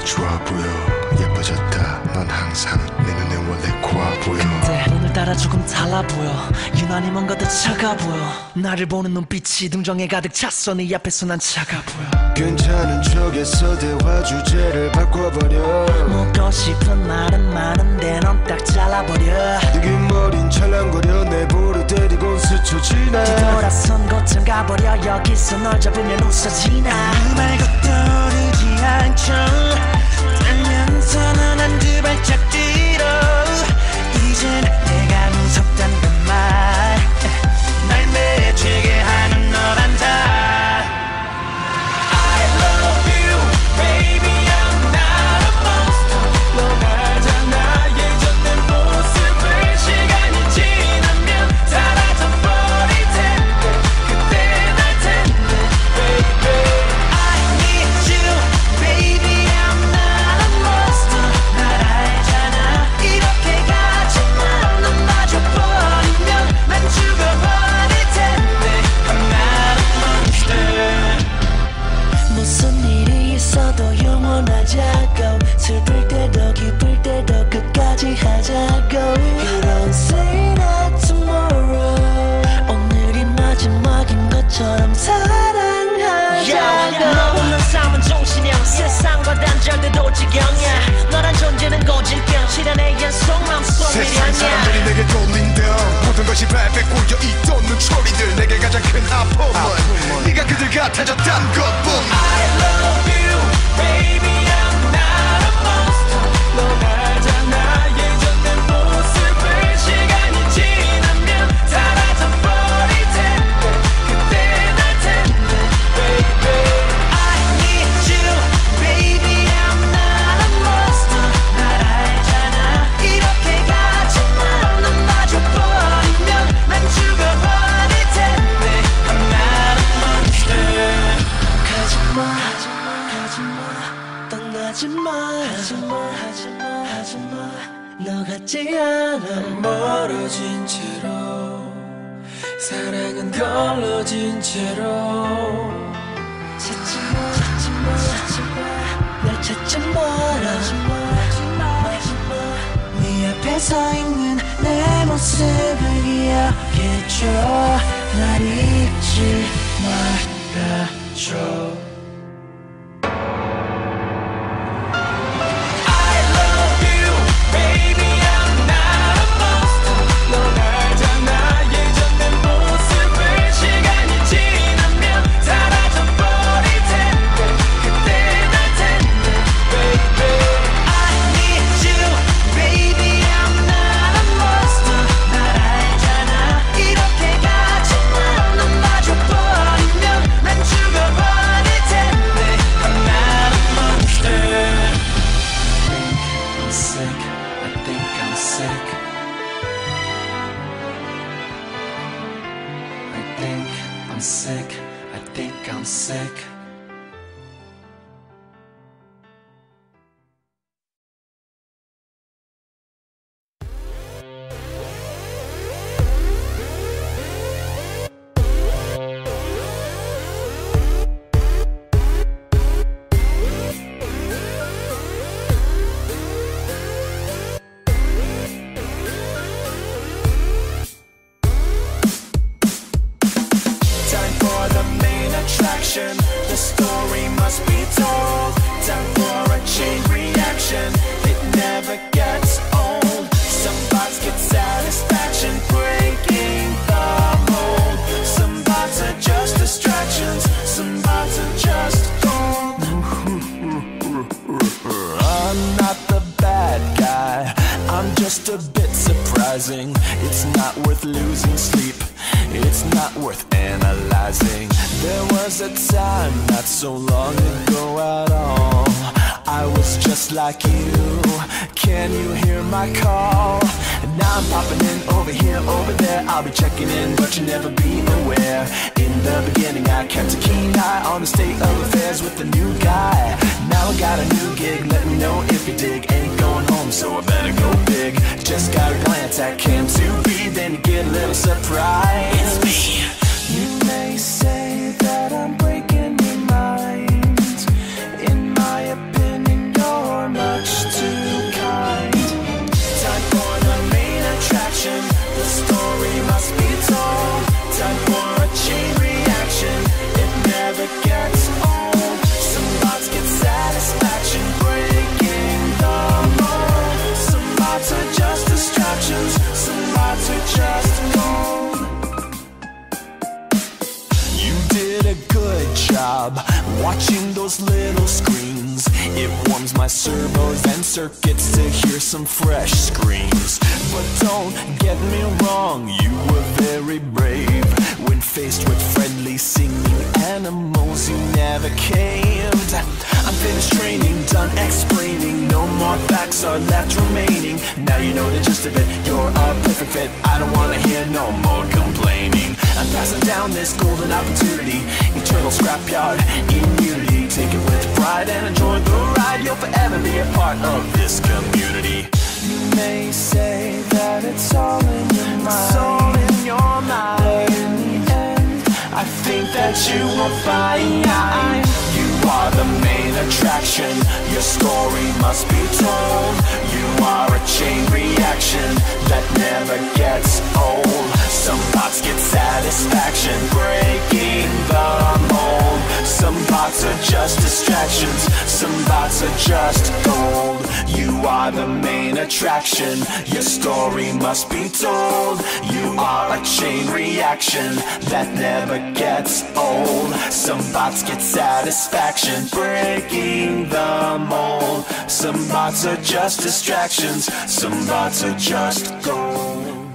좋아 보여 예뻐졌다 넌 항상 내 눈에 원래 고와 보여 근데 오늘따라 조금 달라 보여 유난히 뭔가 더 차가 보여 나를 보는 눈빛이 등정에 가득 찼어 네 앞에서 난 차가 보여 괜찮은 척에서 대화 주제를 바꿔버려 묻고 싶은 말은 많은데 넌 딱 잘라버려 느낌 어린 찰랑거려 내 볼을 때리곤 스쳐 지나 뒤돌아선 곳은 가버려 여기서 널 잡으면 웃어지나 그 말고 떠오르지 않죠 달면서는 한두 발짝 뒤로 이젠 내가 무섭단 그 말 날 매치게 하는 너란다 I love you baby I'm not a monster 넌 알잖아 예전 내 모습을 시간이 지나면 사라져버릴 텐데 그때 날 텐데 baby I need you baby I'm not a monster 날 알잖아 이렇게 가지만 넌 마주버리면 난 죽어버릴 텐데 I'm not a monster 무슨 일이 있어도 영원하자고 슬플 때도 기쁠 때도 끝까지 하자고 You don't say that tomorrow 오늘이 마지막인 것처럼 사랑하자고 너 없는 삶은 종신형 세상과 단절돼도 지경이야 너란 존재는 고질병 실현의 연속 맘속 세상 사람들이 미련이야 내게 돌린다 모든 것이 발에 꽂혀있던 눈초리들 내게 가장 큰 아픔은 네가 그들 같아졌단 것뿐 I love you baby I'm not a monster 넌 알잖아 예전 내 모습을 시간이 지나면 사라져버릴 텐데 그때 날 텐데 baby I need you baby I'm not a monster 날 알잖아 이렇게 가지만 넌 마주버리면 난 죽어버릴 텐데 I'm not a monster 가지마 떠나지마 하지마 너 같지 않아 멀어진 채로 사랑은 걸러진 채로 찾지마 날 찾지 마라 네 앞에 서 있는 내 모습을 기억해줘 날 잊지 말아줘 I love you, baby. I'm not a monster. 넌 알잖아 예전 내 모습을 시간이 지나면 사라져버릴 텐데 그때 날 텐데, baby. I need you, baby. I'm not a monster. 날 알잖아 이렇게 가지만 넌 마주버리면 난 죽어버릴 텐데 I'm not a monster. I'm sick, I think I'm sick. I think I'm sick, I think I'm sick. Time for the main attraction. The story must be told. Time for a chain reaction. It never gets old. Some bots get satisfaction breaking the mold. Some bots are just distractions. Some bots are just gold. I'm not the bad guy. I'm just a bit surprising. It's not worth losing sleep. It's not worth analyzing. There was a time not so long ago at all. I was just like you. Can you hear my call? And now I'm popping in over here, over there. I'll be checking in, but you'll never be aware. In the beginning, I kept a keen eye on the state of affairs with the new guy. Now I got a new gig. Let me know if you dig. Ain't going home, so I better go big. Just gotta glance at Cam to be, then you get a little surprise. It's me. You may say that I'm breaking your mind. In my opinion, you're Watching those little screens, it warms my servos and circuits to hear some fresh screams. But don't get me wrong, you were very brave. When faced with friendly singing animals, you never caved. I'm finished training, done explaining, no more facts are left remaining. Now you know the gist of it, you're a perfect fit. I don't wanna hear no more complaining. I'm passing down this golden opportunity, eternal scrapyard immunity. Take it with pride and enjoy the ride. You'll forever be a part of this community. You may say that it's all in your mind, it's all in your mind, but in the end, I think that you will find you are the main attraction. Your story must be told. You are a chain reaction that never gets old. Some bots get satisfaction breaking the mold. Some bots are just distractions, some bots are just gold. You are the main attraction, your story must be told. You are a chain reaction that never gets old. Some bots get satisfaction breaking the mold. Some bots are just distractions, some bots are just gold.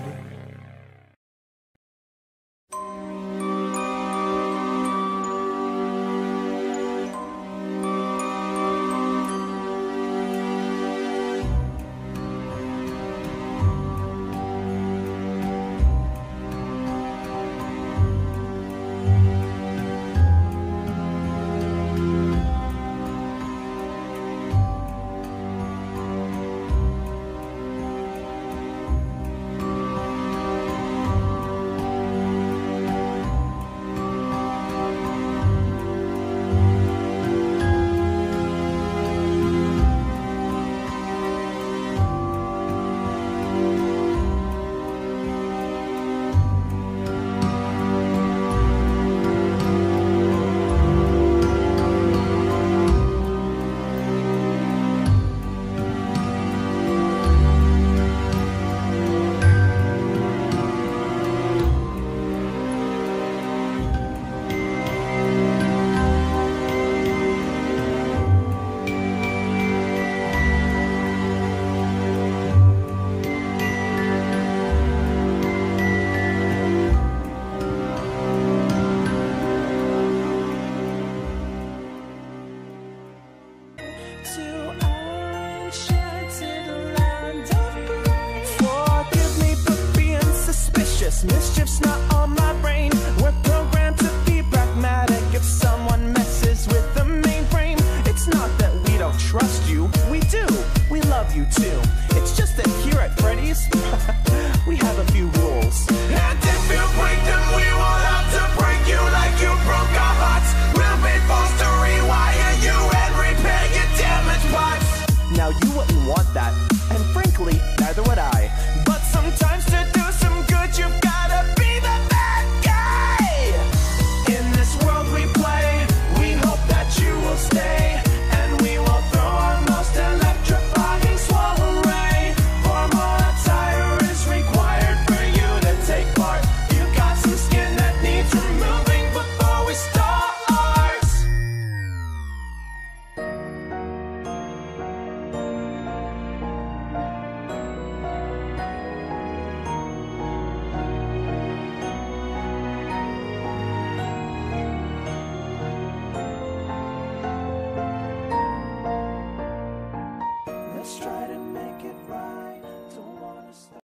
Mischief's not on my brain. We're programmed to be pragmatic. If someone messes with the mainframe, it's not that we don't trust you. We do. We love you too.